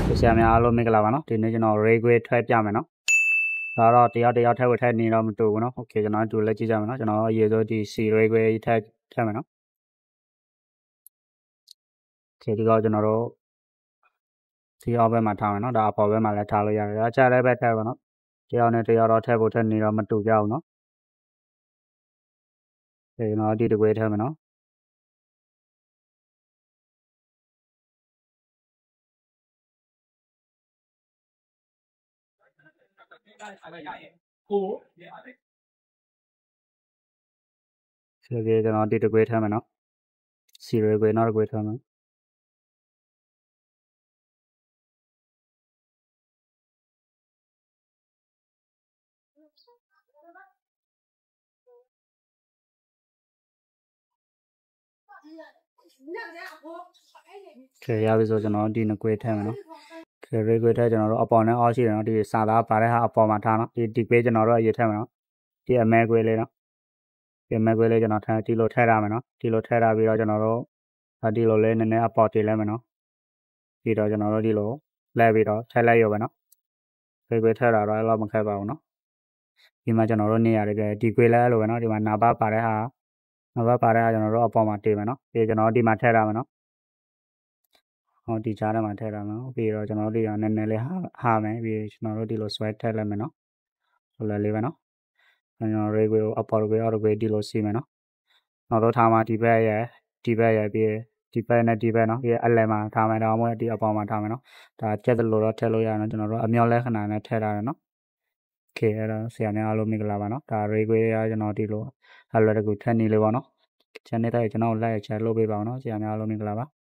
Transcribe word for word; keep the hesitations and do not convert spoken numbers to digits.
ဆရာများအားလုံးမင်္ဂလာပါနော်ဒီနေ့ကျွန်တော် railway ထွက်ပြမယ်နော်ဒါတော့တရားတရားထက်ဝထက်နေတော့မတူဘူးနော်โอเคကျွန်တော်တို့လက်ကြည့်ကြမယ်နော်ကျွန်တော်အရေးဆုံးဒီ C railway ထက်ထက်မယ်နော်โอเคဒီတော့ကျွန်တော်တို့ဒီအောက်ဘက်မှာထားမယ်နော်ဒါအပေါ်ဘက်မှာလည်းထားလို့ရတယ်အခြားလည်းပဲထက်ပါနော်တရားနဲ့တရားတော့ထက်ဖို့ထက်နေတော့မတူကြဘူးနော်ဒီကျွန်တော်ဒီတကွေးထက်မယ်နော်ဒီကျွန်တော်ဒီတကွေးထက်မယ်နော် C railway နောက်တကွေးထက်မယ်ခေရပြီဆိုကျွန်တော်ဒီနှစ်ကွေးထက်မယ်နော်ခေရေကွေးထက်ကျွန်တော်တို့အပေါ်နဲ့အောက်ရှိတယ်နော်ဒီစာသားပါတဲ့ဟာအပေါ်မှာထားနော်ဒီဒီကွေးကျွန်တော်တို့အရေးထက်မယ်နော်ဒီအမဲကွေးလေးနော်ဒီအမဲကွေးလေးကျွန်တော်ထည့်ဒီလိုထည့်ရမယ်နော်ဒီလိုထည့်ရပြီးတော့ကျွန်တော်တို့ဒီလိုလေးနည်းနည်းအပေါ်တည်လိုက်မယ်နော်ပြီးတော့ကျွန်တော်တို့ဒီလိုလဲပြီးတော့ထည့်လိုက်ရပဲနော်ကွေးကွေးထည့်တာတော့အဲ့လိုမခက်ပါဘူးနော်ဒီမှာကျွန်တော်တို့နေရတယ်ဒီကွေးလဲလို့ပဲနော်ဒီမှာနာဘပါတဲ့ဟာနာဘပါတဲ့ဟာကျွန်တော်တို့အပေါ်မှာတည်မယ်နော်ပြီးကျွန်တော်ဒီမှာထည့်ရမယ်နော်ဟောဒီကြားထဲမှာထည့်ရမယ်နော်ပြီးတော့ကျွန်တော်တို့ဒီကနည်းနည်းလေးဟာဟာမယ်ပြီးကျွန်တော်တို့ဒီလို swipe ထည့်လိုက်မယ်နော်ဆိုလဲလေးပဲနော်ကျွန်တော် railway ကိုအပေါ်ကွေးအောက်ကွေးဒီလိုစီမယ်နော်နောက်တော့ထားမှာဒီဘက်ရဲ့ဒီဘက်ရဲ့ပြီးဒီဘက်နဲ့ဒီဘက်နော်ပြီးအလဲမှာထားမယ်တော့မဟုတ်ဒီအပေါ်မှာထားမယ်နော်ဒါကျက်တယ်လို့တော့ထည့်လို့ရတယ်နော်ကျွန်တော်တို့အမြောက်လဲခဏနဲ့ထည့်ထားတယ်နော်โอเคအဲ့တော့ဆရာများအားလုံးမင်္ဂလာပါနော်ဒါ railway ရကျွန်တော်ဒီလိုအလွယ်တကူထည့်နေလေးပါနော်ချန်နယ်တိုင်းကျွန်တော်လိုက်ချက်လုပ်ပေးပါအောင်နော်ဆရာများအားလုံးမင်္ဂလာပါ